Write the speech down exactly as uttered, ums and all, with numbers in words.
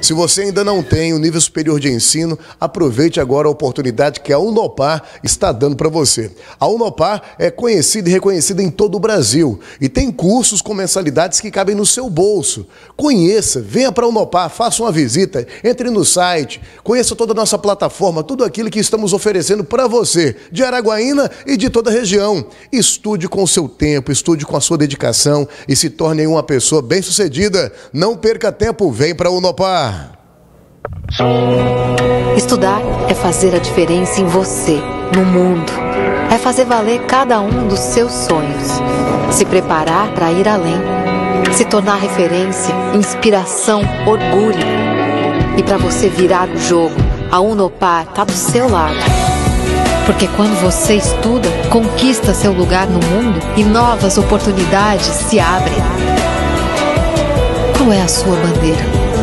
Se você ainda não tem o nível superior de ensino, aproveite agora a oportunidade que a Unopar está dando para você. A Unopar é conhecida e reconhecida em todo o Brasil e tem cursos com mensalidades que cabem no seu bolso. Conheça, venha para a Unopar, faça uma visita, entre no site, conheça toda a nossa plataforma, tudo aquilo que estamos oferecendo para você, de Araguaína e de toda a região. Estude com o seu tempo, estude com a sua dedicação e se torne uma pessoa bem-sucedida. Não perca tempo, vem para a Unopar. Estudar é fazer a diferença em você, no mundo. É fazer valer cada um dos seus sonhos. Se preparar para ir além. Se tornar referência, inspiração, orgulho. E para você virar o jogo, a Unopar está do seu lado. Porque quando você estuda, conquista seu lugar no mundo e novas oportunidades se abrem. Qual é a sua bandeira?